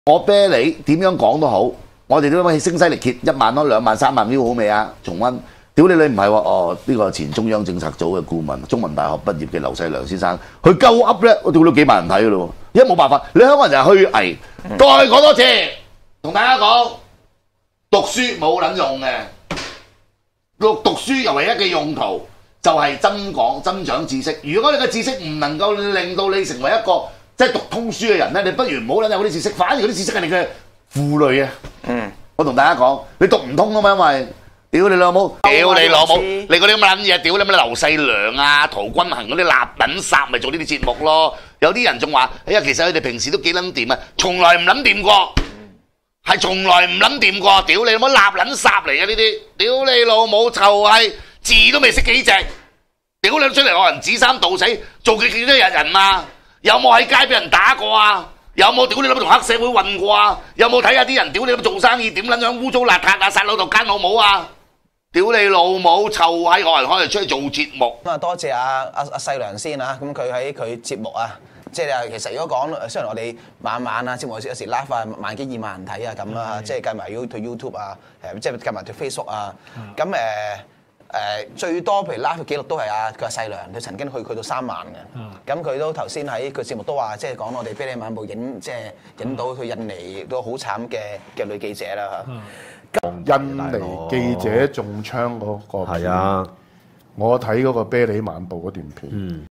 我啤你點樣講都好，我哋都可以聲嘶力竭1萬咯、2萬、3萬 view 好未啊？重溫，屌你唔係喎，哦呢個前中央政策組嘅顧問，中文大學畢業嘅劉細良先生，佢鳩噏咧，我屌到幾萬人睇噶咯喎，而家冇辦法，你香港人就係虛偽。再講多次，同大家講，讀書冇撚用嘅，讀書又唯一嘅用途就係增長知識。如果你嘅知識唔能夠令到你成為一個即係讀通書嘅人咧，你不如唔好撚有嗰啲知識，反而嗰啲知識係你嘅負累啊！我同大家講，你讀唔通啊嘛，因為屌你老母，屌你老母，你嗰啲咁撚嘢，屌你乜劉細良啊、陶君行嗰啲立撚殺，咪做呢啲節目咯。有啲人仲話，哎呀，其實佢哋平時都幾撚掂啊，從來唔撚掂過，係從來唔撚掂過。屌你老母，立撚殺嚟嘅呢啲，屌你老母就係字都未識幾隻，屌你出嚟學人指三道四，做幾多日人啊？有冇喺街俾人打過啊？有冇屌你老母同黑社會混過啊？有冇睇下啲人屌你老母做生意點撚樣污糟邋遢啊？殺老豆奸老母啊！屌你老母臭閪，學人出去做節目。 咁啊，多謝阿細良先啊！咁佢喺佢節目啊，即係其實如果講，雖然我哋晚啊節目有時 live 啊萬幾2萬人睇啊咁啦，即係計埋 YouTube 啊，即係計埋條 Facebook 啊，咁最多譬如 live 記錄都係佢話細良，佢曾經去到3萬嘅。咁佢都頭先喺佢節目都話，即係講我哋啤梨晚報影到佢印尼都好慘嘅女記者啦嚇。 印尼記者中槍嗰個片， 係啊， 我睇嗰個啤梨晚報嗰段片。